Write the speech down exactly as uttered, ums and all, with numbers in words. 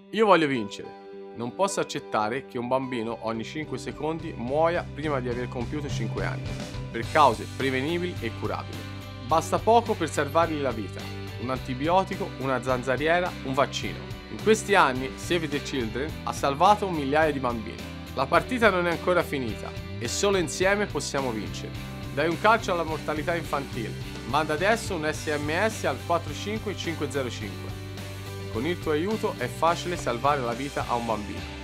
Io voglio vincere. Non posso accettare che un bambino ogni cinque secondi muoia prima di aver compiuto cinque anni, per cause prevenibili e curabili. Basta poco per salvargli la vita. Un antibiotico, una zanzariera, un vaccino. In questi anni Save the Children ha salvato migliaia di bambini. La partita non è ancora finita e solo insieme possiamo vincere. Dai un calcio alla mortalità infantile. Manda adesso un S M S al quattro cinque cinque zero cinque. Con il tuo aiuto è facile salvare la vita a un bambino.